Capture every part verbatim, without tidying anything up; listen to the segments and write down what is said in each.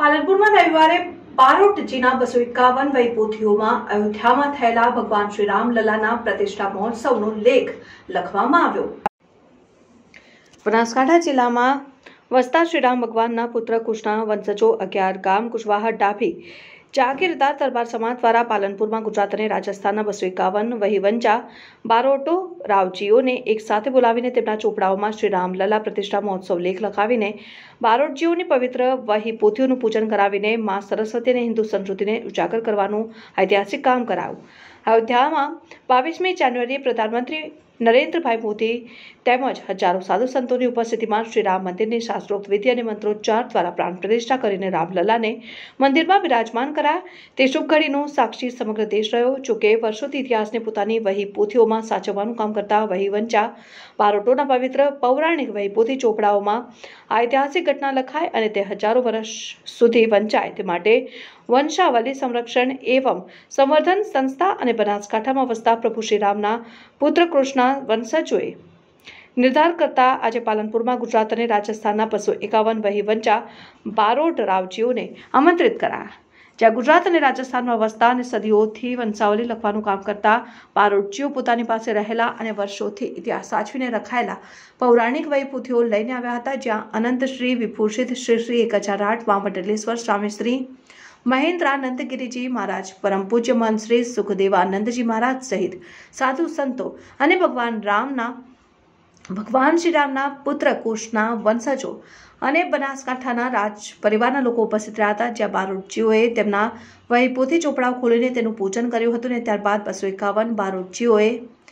પાલનપુરમાં રવિવારે બારોટજીના બસો એકાવન વૈપોથીઓમાં અયોધ્યામાં થયેલા ભગવાન શ્રી રામલલાના પ્રતિષ્ઠા મહોત્સવનો લેખ લખવામાં આવ્યો। બનાસકાંઠા જિલ્લામાં વસતા શ્રીરામ ભગવાનના પુત્ર કુશના વંશજો અગિયાર ગામ કુશવાહા ડાભી જાગીરદાર દરબાર સમાજ દ્વારા પાલનપુરમાં ગુજરાત અને રાજસ્થાનના બસો એકાવન વહીવંચા બારોટો રાવજીઓને એક સાથે બોલાવીને તેમના ચોપડાઓમાં શ્રી રામલલા પ્રતિષ્ઠા મહોત્સવ લેખ લખાવીને બારોટજીઓની પવિત્ર વહી પોથીઓનું પૂજન કરાવીને મા સરસ્વતી અને હિન્દુ સંસ્કૃતિને ઉજાગર કરવાનું ઐતિહાસિક કામ કરાયું। અયોધ્યામાં બાવીસમી જાન્યુઆરીએ પ્રધાનમંત્રી નરેન્દ્રભાઈ મોદી તેમજ હજારો સાધુ સંતોની ઉપસ્થિતિમાં શ્રી રામ મંદિરની શાસ્ત્રોક્ત વિધિ અને મંત્રોચ્ચાર દ્વારા પ્રાણ પ્રતિષ્ઠા કરીને રામલલાને મંદિરમાં બિરાજમાન કરાયા। તે શુભ ઘડીનો સાક્ષી સમગ્ર દેશ રહ્યો। જોકે વર્ષોથી ઇતિહાસને પોતાની વહી પોથીઓમાં સાચવવાનું કામ કરતા વહીવંચા બારોટોના પવિત્ર પૌરાણિક વહી પોથી ચોપડાઓમાં ઐતિહાસિક ઘટના લખાય અને તે હજારો વર્ષ સુધી વંચાય તે માટે વંશાવલી સંરક્ષણ એવં સંવર્ધન સંસ્થા અને બનાસકાંઠામાં વસતા પ્રભુ શ્રીરામના પુત્ર કૃષ્ણ વંશજોએ નિર્ધાર કરતા આજે પાલનપુરમાં ગુજરાત અને રાજસ્થાનના બસો એકાવન વહીવંચા બારોટ રાવજીઓને આમંત્રિત કરાયા। જ્યાં ગુજરાત અને રાજસ્થાનમાં વસતા અને સદીઓથી વંશાવલી લખવાનું કામ કરતા બારોટજીઓ પોતાની પાસે રહેલા અને વર્ષોથી ઇતિહાસ સાચવીને રખાયેલા પૌરાણિક વહીપોથીઓ લઈને આવ્યા હતા। જ્યાં અનંત શ્રી વિભૂષિત શ્રી શ્રી એક હજાર આઠ વામંડલેશ્વર સ્વામી શ્રી મહેન્દ્રાનંદગીરીજી મહારાજ પરમ પૂજ્ય મહંત શ્રી સુખદેવાનંદજી મહારાજ સહિત સાધુ સંતો અને ભગવાન રામના ભગવાન શ્રી રામના પુત્ર કુશના વંશજો અને બનાસકાંઠાના રાજ પરિવારના લોકો ઉપસ્થિત રહ્યા હતા। જ્યાં બારોટજીઓએ તેમના વહી પોથી ચોપડાઓ ખોલીને તેનું પૂજન કર્યું હતું અને ત્યારબાદ બસો એકાવન બારોટજીઓએ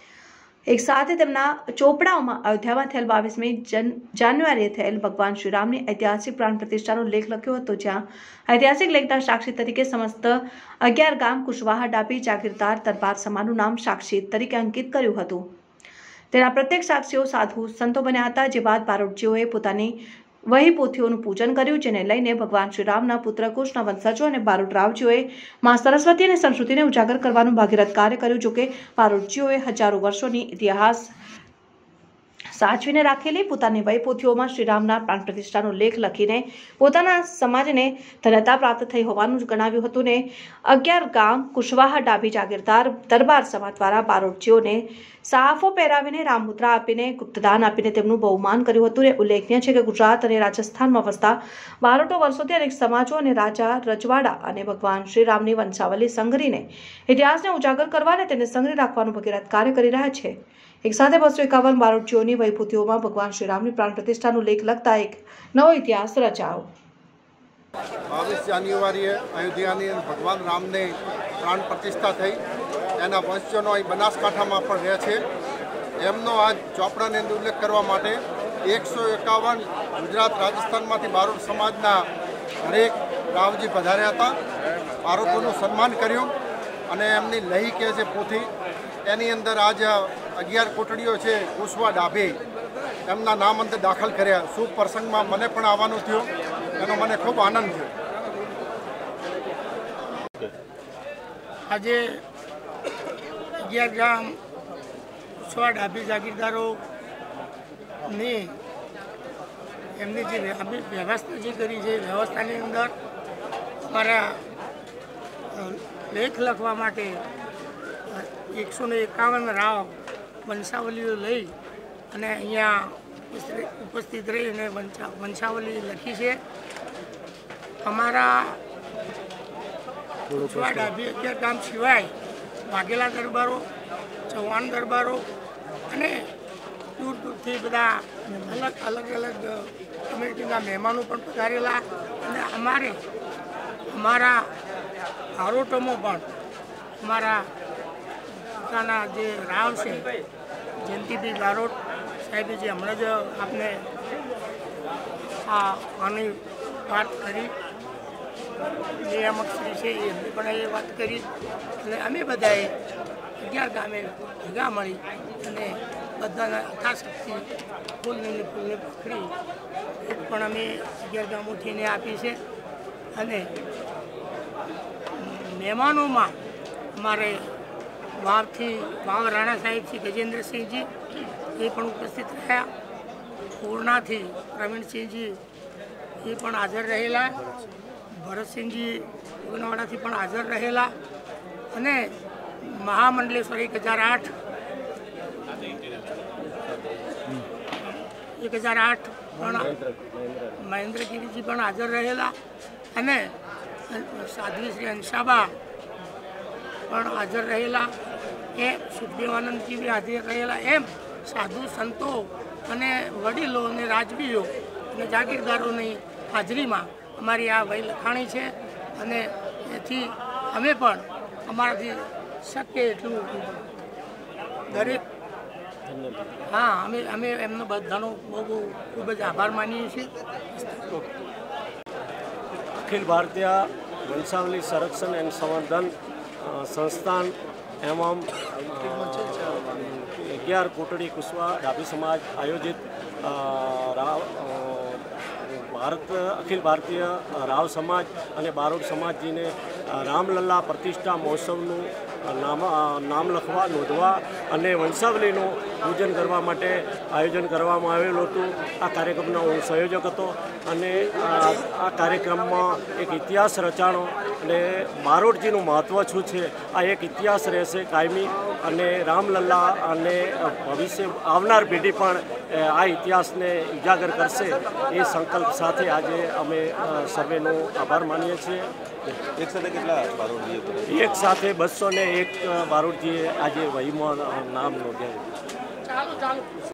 એક સાથે તેમના ચોપડાઓમાં અયોધ્યામાં થયેલ બાવીસમી જાન્યુઆરીએ થયેલ ભગવાન શ્રીરામની ઐતિહાસિક પ્રાણ પ્રતિષ્ઠાનો લેખ લખ્યો હતો। જ્યાં ઐતિહાસિક લેખના સાક્ષી તરીકે સમસ્ત અગિયાર ગામ કુશવાહા ડાભી જાગીરદાર દરબાર સમાજનું નામ સાક્ષી તરીકે અંકિત કર્યું હતું। તેના પ્રત્યેક સાક્ષીઓ સાધુ સંતો બન્યા હતા। જે બાદ બારોટજીઓએ પોતાની વહી પોથીઓનું પૂજન કર્યું, જેને લઈને ભગવાન શ્રીરામના પુત્ર કુશના વંશજો અને બારોટ રાવજીઓએ મા સરસ્વતી અને સંસ્કૃતિને ઉજાગર કરવાનું ભાગીરથ કાર્ય કર્યું। જોકે બારોટજીઓએ હજારો વર્ષોની ઇતિહાસ સાચવીને રાખેલી પોતાની વહી પોથીઓમાં શ્રીરામના પ્રાણ પ્રતિષ્ઠાનો લેખ લખીને પોતાના સમાજને ધન્યતા પ્રાપ્ત થઈ હોવાનું ગણાવ્યું હતું ને અગિયાર ગામ કુશવાહા ડાભી જાગીરદાર દરબાર સમાજ દ્વારા બારોટજીઓને સાફો પહેરાવીને રામમુદ્રા આપીને ગુપ્તદાન આપીને તેમનું બહુમાન કર્યું હતું। ને ઉલ્લેખનીય છે કે ગુજરાત અને રાજસ્થાનમાં વસતા બારોટો વર્ષોથી અનેક સમાજો અને રાજા રજવાડા અને ભગવાન શ્રીરામની વંશાવલી સંગ્રહીને ઇતિહાસને ઉજાગર કરવા અને તેને સંગ્રહી રાખવાનું ભગીરથ કાર્ય કરી રહ્યા છે। એક સાથે બસો એકાવન બારોટજીઓની વહીપોથીઓમાં ભગવાન શ્રીરામની પ્રાણ પ્રતિષ્ઠાનો લેખ લખતા એક નવો ઇતિહાસ રચાયો। બાવીસ જાન્યુઆરીએ અયોધ્યાની ભગવાન રામને પ્રાણ પ્રતિષ્ઠા થઈ। એના વંશજનો અહીં બનાસકાંઠામાં પણ રહે છે। એમનો આજ ચોપડાને ઉલ્લેખ કરવા માટે એકસો એકાવન ગુજરાત રાજસ્થાનમાંથી બારોટ સમાજના હરેક રાવજી પધાર્યા હતા। બારોટોનું સન્માન કર્યું અને એમની લહી કહે છે પોથી, એની અંદર આજ અગિયાર કોટડીઓ છે કુશવા ડાભી એમના નામ અંદર દાખલ કર્યા। શુભ પ્રસંગમાં મને પણ આવવાનું થયું, એનો મને ખૂબ આનંદ થયો। આજે અગિયાર ગામ કુશવા ડાભી જાગીરદારોની એમની જે વ્યવસ્થા જે કરી છે વ્યવસ્થાની અંદર અમારા લેખ લખવા માટે એકસો ને એકાવન રાવ વંશાવલીઓ લઈ અને અહીંયા ઉપસ્થિત રહીને વંશા વંશાવલી લખી છે। અમારા કુશવા ડાભી અગિયાર ગામ સિવાય વાઘેલા દરબારો, ચૌહાણ દરબારો અને દૂર દૂરથી બધા અલગ અલગ અલગ કમ્યુનિટીના મહેમાનો પણ પધારેલા અને અમારે અમારા બારોટોમાં પણ અમારા પોતાના જે રાવ છે જયંતિભાઈ બારોટ સાહેબે જે હમણાં જ આપને આ આની વાત કરી, નિયામક શ્રી છે એમની પણ એ વાત કરી અને અમે બધાએ અગિયાર ગામે ભેગા મળી અને બધાના યથાશક્તિ ફૂલને ફૂલને પકડી એક પણ અમે અગિયાર ગામોથીને આપી છે। અને મહેમાનોમાં અમારે વાવથી વાવ રાણા સાહેબ શ્રી ગજેન્દ્રસિંહજી એ પણ ઉપસ્થિત રહ્યા। પૂર્ણાથી પ્રવીણસિંહજી એ પણ હાજર રહેલા। ભરતસિંહજી ઉગનાવાડાથી પણ હાજર રહેલા અને મહામંડલેશ્વર એક હજાર આઠ એક હજાર આઠ પણ મહેન્દ્રગીરીજી પણ હાજર રહેલા અને સાધ્વી શ્રી અંશાબા પણ હાજર રહેલા, એ સુખદેવાનંદજી બી હાજર રહેલા. એમ સાધુ સંતો અને વડીલો અને રાજવીઓ અને જાગીરદારોની હાજરીમાં અમારી આ વહી લખાણી છે અને એથી અમે પણ અમારાથી શક્ય એટલું દરેક હા અમે અમે એમનો બધાનો બહુ બહુ ખૂબ જ આભાર માનીએ છીએ. અખિલ ભારતીય વંશાવલી સંરક્ષણ એન્ડ સંવર્ધન સંસ્થાન એवं અગિયાર કોટડી કુશવા ડાભી સમાજ આયોજિત ભારત અખિલ ભારતીય રાવ સમાજ અને બારોટ સમાજજીને રામલલ્લા પ્રતિષ્ઠા મહોત્સવનું નામ નામ લખવા નોંધવા અને વંશાવલીનું પૂજન કરવા માટે આયોજન કરવામાં આવેલું હતું. આ કાર્યક્રમનો હું સંયોજક હતો અને આ કાર્યક્રમમાં એક ઇતિહાસ રચાણો અને બારોટજીનું મહત્ત્વ શું છે આ એક ઇતિહાસ રહેશે કાયમી અને રામલલ્લા અને ભવિષ્ય આવનાર પેઢી પણ આ ઇતિહાસને ઉજાગર કરશે એ સંકલ્પ સાથે આજે અમે સર્વેનો આભાર માનીએ છીએ. એક સાથે કેટલા બારોટજીએ એક સાથે બસો ને એક બારોટજીએ આજે વહીમાં નામ નોંધ્યા.